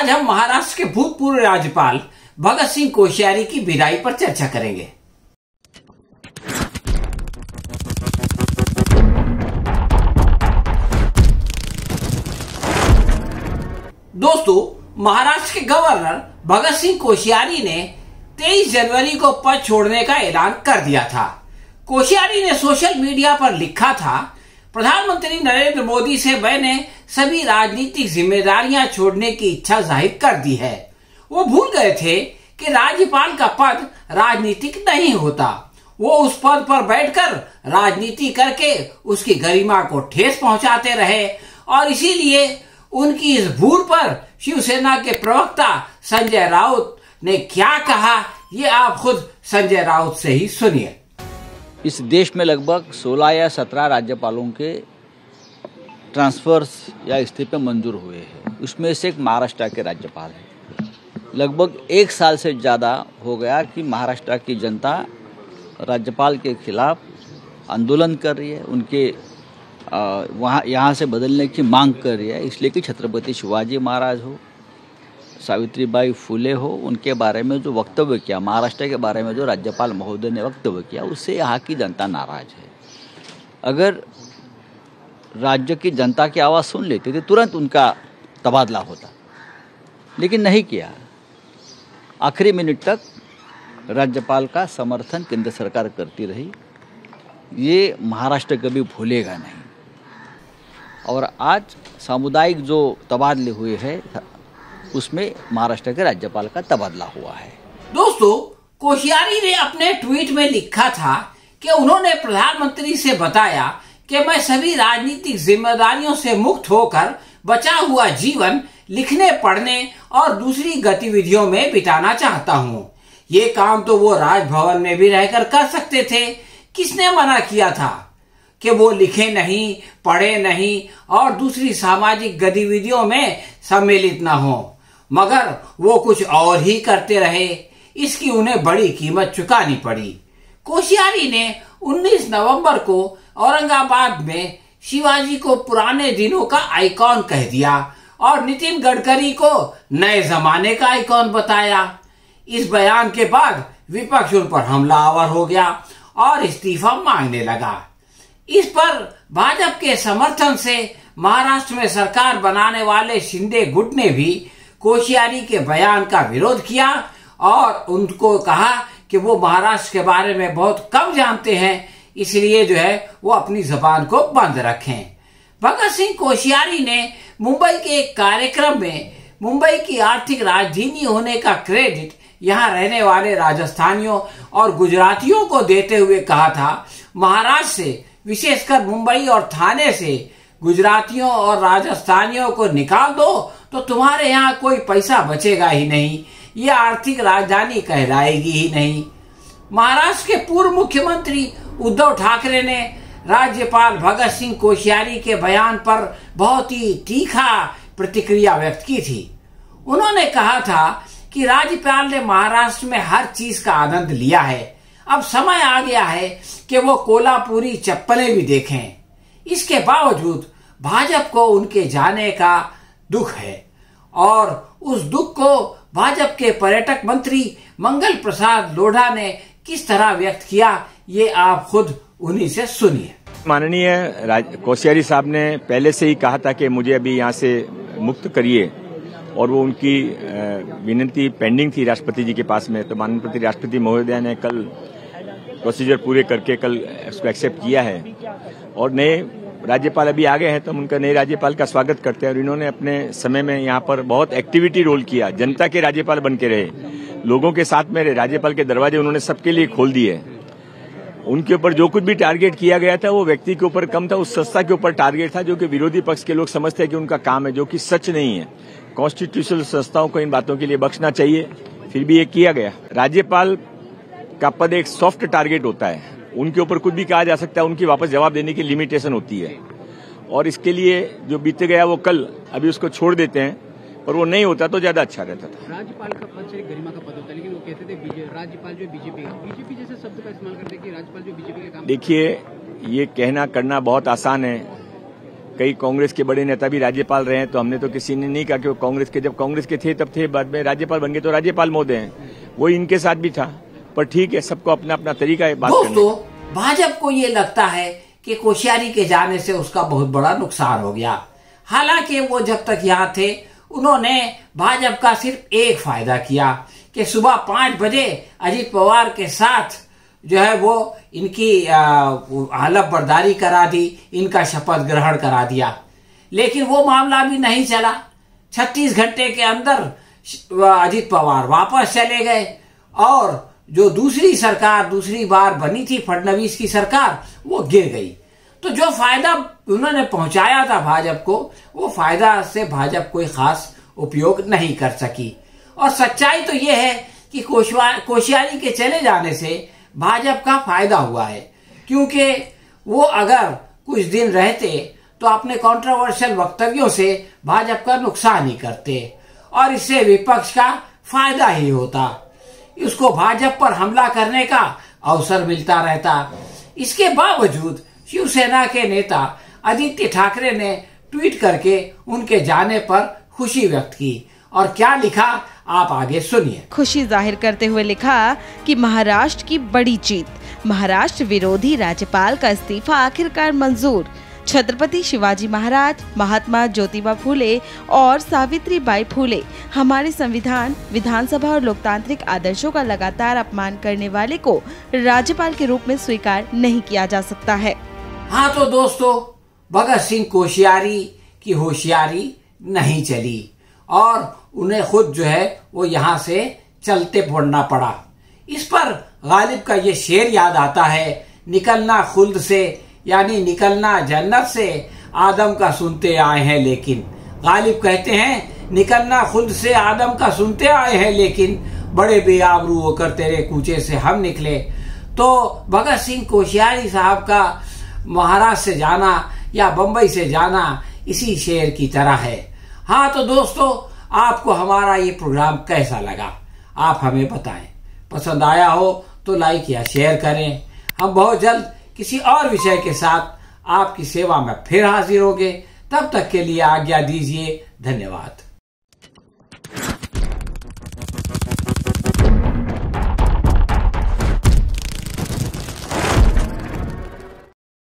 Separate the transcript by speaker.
Speaker 1: आज हम महाराष्ट्र के भूतपूर्व राज्यपाल भगत सिंह कोश्यारी की विदाई पर चर्चा करेंगे। दोस्तों, महाराष्ट्र के गवर्नर भगत सिंह कोश्यारी ने 23 जनवरी को पद छोड़ने का ऐलान कर दिया था। कोश्यारी ने सोशल मीडिया पर लिखा था, प्रधानमंत्री नरेंद्र मोदी से मैंने सभी राजनीतिक जिम्मेदारियां छोड़ने की इच्छा जाहिर कर दी है। वो भूल गए थे कि राज्यपाल का पद राजनीतिक नहीं होता। वो उस पद पर बैठकर राजनीति करके उसकी गरिमा को ठेस पहुंचाते रहे और इसीलिए उनकी इस भूल पर शिवसेना के प्रवक्ता संजय राउत ने क्या कहा, ये आप खुद संजय राउत से ही सुनिए।
Speaker 2: इस देश में लगभग 16 या 17 राज्यपालों के ट्रांसफर्स या इस्तीफे मंजूर हुए हैं। उसमें से एक महाराष्ट्र के राज्यपाल है। लगभग 1 साल से ज़्यादा हो गया कि महाराष्ट्र की जनता राज्यपाल के खिलाफ आंदोलन कर रही है, उनके यहाँ से बदलने की मांग कर रही है। इसलिए कि छत्रपति शिवाजी महाराज हो, सावित्रीबाई फुले हो, उनके बारे में जो वक्तव्य किया, महाराष्ट्र के बारे में जो राज्यपाल महोदय ने वक्तव्य किया, उससे यहाँ की जनता नाराज है। अगर राज्य की जनता की आवाज़ सुन लेते थे तुरंत उनका तबादला होता, लेकिन नहीं किया। आखिरी मिनट तक राज्यपाल का समर्थन केंद्र सरकार करती रही। ये महाराष्ट्र कभी भूलेगा नहीं। और आज सामुदायिक जो तबादले हुए हैं उसमें महाराष्ट्र के राज्यपाल का तबादला हुआ है।
Speaker 1: दोस्तों, कोश्यारी ने अपने ट्वीट में लिखा था कि उन्होंने प्रधानमंत्री से बताया कि मैं सभी राजनीतिक जिम्मेदारियों से मुक्त होकर बचा हुआ जीवन लिखने, पढ़ने और दूसरी गतिविधियों में बिताना चाहता हूँ। ये काम तो वो राजभवन में भी रहकर कर सकते थे। किसने मना किया था कि वो लिखे नहीं, पढ़े नहीं और दूसरी सामाजिक गतिविधियों में सम्मिलित न हो, मगर वो कुछ और ही करते रहे। इसकी उन्हें बड़ी कीमत चुकानी पड़ी। कोश्यारी ने 19 नवंबर को औरंगाबाद में शिवाजी को पुराने दिनों का आइकॉन कह दिया और नितिन गडकरी को नए जमाने का आइकॉन बताया। इस बयान के बाद विपक्ष उन पर हमलावर हो गया और इस्तीफा मांगने लगा। इस पर भाजपा के समर्थन से महाराष्ट्र में सरकार बनाने वाले शिंदे गुट ने भी कोश्यारी के बयान का विरोध किया और उनको कहा कि वो महाराष्ट्र के बारे में बहुत कम जानते हैं, इसलिए जो है वो अपनी जबान को बंद रखें। भगत सिंह कोश्यारी ने मुंबई के एक कार्यक्रम में मुंबई की आर्थिक राजधानी होने का क्रेडिट यहाँ रहने वाले राजस्थानियों और गुजरातियों को देते हुए कहा था, महाराष्ट्र से, विशेषकर मुंबई और थाने से गुजरातियों और राजस्थानियों को निकाल दो तो तुम्हारे यहाँ कोई पैसा बचेगा ही नहीं, ये आर्थिक राजधानी कहलाएगी ही नहीं। महाराष्ट्र के पूर्व मुख्यमंत्री उद्धव ठाकरे ने राज्यपाल भगत सिंह कोश्यारी के बयान पर बहुत ही तीखा प्रतिक्रिया व्यक्त की थी। उन्होंने कहा था कि राज्यपाल ने महाराष्ट्र में हर चीज का आनंद लिया है, अब समय आ गया है कि वो कोल्हापुरी चप्पलें भी देखें। इसके बावजूद भाजपा को उनके जाने का दुख है और उस दुख को भाजपा के पर्यटक मंत्री मंगल प्रसाद लोढ़ा ने किस तरह व्यक्त किया, ये आप खुद उन्हीं से सुनिए।
Speaker 3: माननीय कोश्यारी साहब ने पहले से ही कहा था कि मुझे अभी यहाँ से मुक्त करिए और वो उनकी विनती पेंडिंग थी राष्ट्रपति जी के पास में। तो माननीय राष्ट्रपति महोदय ने कल प्रोसीजर पूरे करके कल उसको एक्सेप्ट किया है और नए राज्यपाल अभी आ गए हैं तो हम उनका नए राज्यपाल का स्वागत करते हैं। और इन्होंने अपने समय में यहाँ पर बहुत एक्टिविटी रोल किया, जनता के राज्यपाल बन के रहे, लोगों के साथ में रहे, राज्यपाल के दरवाजे उन्होंने सबके लिए खोल दिए। उनके ऊपर जो कुछ भी टारगेट किया गया था वो व्यक्ति के ऊपर कम था, उस संस्था के ऊपर टारगेट था जो कि विरोधी पक्ष के लोग समझते हैं कि उनका काम है, जो कि सच नहीं है। कॉन्स्टिट्यूशनल संस्थाओं को इन बातों के लिए बख्शना चाहिए, फिर भी ये किया गया। राज्यपाल का पद एक सॉफ्ट टारगेट होता है, उनके ऊपर कुछ भी कहा जा सकता है, उनकी वापस जवाब देने की लिमिटेशन होती है और इसके लिए जो बीते गया वो कल अभी उसको छोड़ देते हैं, और वो नहीं होता तो ज्यादा अच्छा रहता था।
Speaker 4: राज्यपाल का पद से गरिमा का पद होता है, लेकिन वो कहते थे राज्यपाल जो बीजेपी जैसे शब्द का इस्तेमाल करते हैं कि राज्यपाल जो बीजेपी के काम।
Speaker 3: देखिए, ये कहना करना बहुत आसान है, कई कांग्रेस के बड़े नेता भी राज्यपाल रहे हैं, तो हमने तो किसी ने नहीं कहा कि वो कांग्रेस के, जब कांग्रेस के थे तब थे, बाद में राज्यपाल बन गए तो राज्यपाल महोदय हैं। वो इनके साथ भी था, पर ठीक है, सबको अपना अपना तरीका है बात करने का।
Speaker 1: दोस्तों, भाजपा को ये लगता है कि कोश्यारी के जाने से उसका बहुत बड़ा नुकसान हो गया। हालांकि वो जब तक यहाँ थे उन्होंने भाजपा का सिर्फ एक फायदा किया कि सुबह 5 बजे अजीत पवार के साथ जो है वो इनकी हलफ बर्दारी करा दी, इनका शपथ ग्रहण करा दिया। लेकिन वो मामला भी नहीं चला। 36 घंटे के अंदर अजीत पवार वापस चले गए और जो दूसरी सरकार दूसरी बार बनी थी फडणवीस की सरकार, वो गिर गई। तो जो फायदा उन्होंने पहुंचाया था भाजपा को, वो फायदा से भाजपा कोई खास उपयोग नहीं कर सकी। और सच्चाई तो ये है कि कोश्यारी के चले जाने से भाजपा का फायदा हुआ है, क्योंकि वो अगर कुछ दिन रहते तो अपने कंट्रोवर्शियल वक्तव्यों से भाजपा का नुकसान ही करते और इससे विपक्ष का फायदा ही होता। उसको भाजपा पर हमला करने का अवसर मिलता रहता। इसके बावजूद शिवसेना के नेता आदित्य ठाकरे ने ट्वीट करके उनके जाने पर खुशी व्यक्त की और क्या लिखा आप आगे सुनिए।
Speaker 5: खुशी जाहिर करते हुए लिखा कि महाराष्ट्र की बड़ी जीत, महाराष्ट्र विरोधी राज्यपाल का इस्तीफा आखिरकार मंजूर। छत्रपति शिवाजी महाराज, महात्मा ज्योतिबा फूले और सावित्रीबाई फूले हमारे संविधान, विधानसभा और लोकतांत्रिक आदर्शों का लगातार अपमान करने वाले को राज्यपाल के रूप में स्वीकार नहीं किया जा सकता है।
Speaker 1: हाँ तो दोस्तों, भगत सिंह कोश्यारी की होशियारी नहीं चली और उन्हें खुद जो है वो यहाँ से चलते पड़ना पड़ा। इस पर गालिब का ये शेर याद आता है, निकलना खुल्द से यानी निकलना जन्नत से, आदम का सुनते आए हैं लेकिन। गालिब कहते हैं निकलना खुल्द से आदम का सुनते आए हैं लेकिन, बड़े बेआबरू होकर तेरे कूचे से हम निकले। तो भगत सिंह कोश्यारी साहब का महाराष्ट्र से जाना या बंबई से जाना इसी शेर की तरह है। हाँ तो दोस्तों, आपको हमारा ये प्रोग्राम कैसा लगा आप हमें बताएं। पसंद आया हो तो लाइक या शेयर करें। हम बहुत जल्द किसी और विषय के साथ आपकी सेवा में फिर हाजिर होंगे। तब तक के लिए आज्ञा दीजिए। धन्यवाद।